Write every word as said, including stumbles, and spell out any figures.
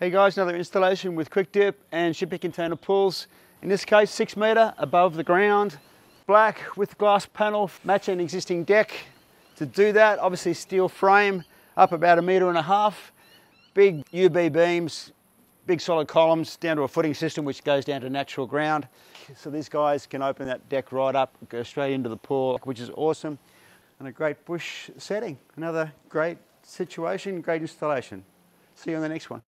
Hey guys, another installation with Quick Dip and shipping container pulls. In this case, six metre above the ground, black with glass panel, matching existing deck. To do that, obviously steel frame, up about a metre and a half, big U B beams, big solid columns down to a footing system which goes down to natural ground. So these guys can open that deck right up, go straight into the pool, which is awesome. And a great bush setting. Another great situation, great installation. See you on the next one.